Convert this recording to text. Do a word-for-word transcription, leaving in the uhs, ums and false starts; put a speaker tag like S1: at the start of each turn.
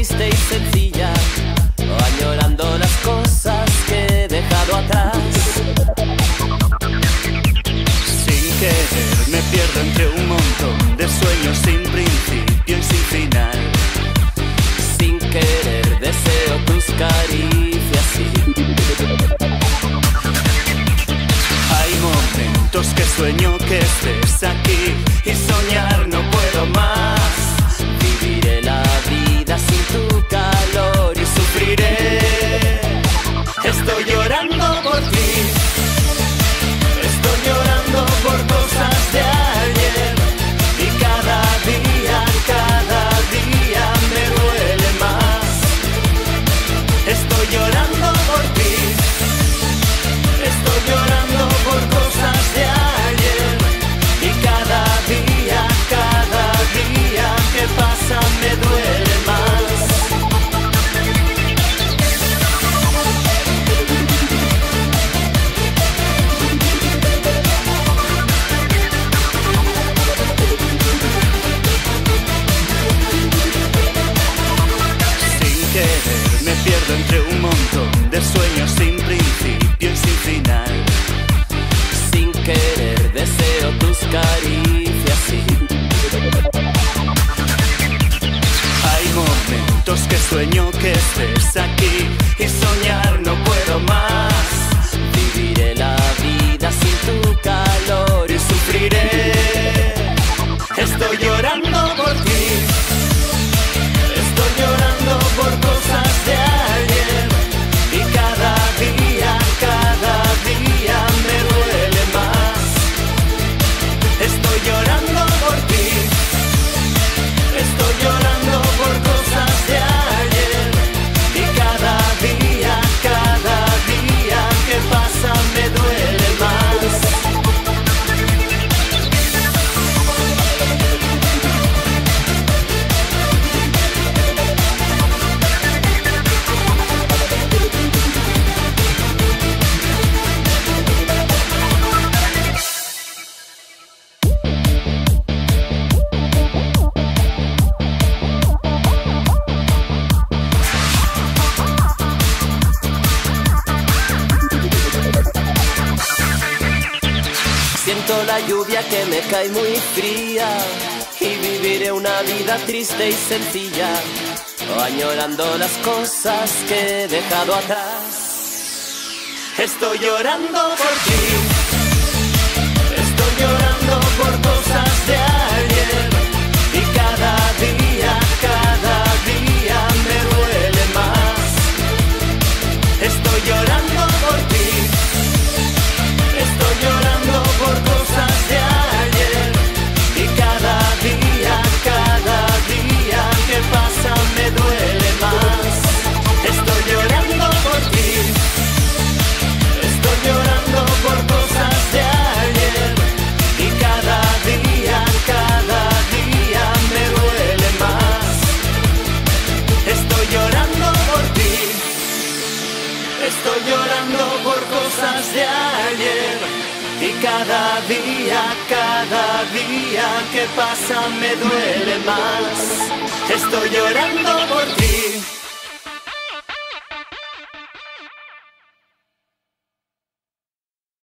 S1: triste y sencilla, añorando las cosas que he dejado atrás.
S2: Sin querer me pierdo entre un montón de sueños sin principio y sin final.
S1: Sin querer deseo tus caricias y
S2: hay momentos que sueño que estés aquí y soñar no puedo más.
S1: Viviré la vida sin tu calor y sufriré.
S2: Estoy llorando por ti, estoy llorando por cosas de ayer y cada día, cada día me duele más. Estoy llorando por ti, estoy llorando por cosas de ayer y cada día, cada día que pasa me duele más. Me pierdo entre un montón de sueños sin principio y sin final.
S1: sin querer deseo tus caricias y
S2: hay momentos que sueño que estés aquí y soñar no puedo más.
S1: viviré la vida sin tu calor y
S2: Sufriré. Estoy llorando por ti, estoy llorando por cosas de ayer y cada día, cada día me duele más. Estoy llorando por ti, estoy llorando por cosas de ayer y cada día, cada día que pasa me duele más.
S1: siento la lluvia que me cae muy fría y viviré una vida triste y sencilla, añorando las cosas que he dejado atrás.
S2: Estoy llorando por ti, estoy llorando por cosas de ayer y cada día, cada día me duele más. Estoy llorando por ti, estoy llorando por cosas de ayer y cada día, cada día que pasa me duele más. Estoy llorando por ti, estoy llorando por cosas de ayer y cada día, cada día me duele más. Estoy llorando por ti, estoy llorando por cosas de ayer y cada día, cada día que pasa me duele más. Estoy llorando por ti.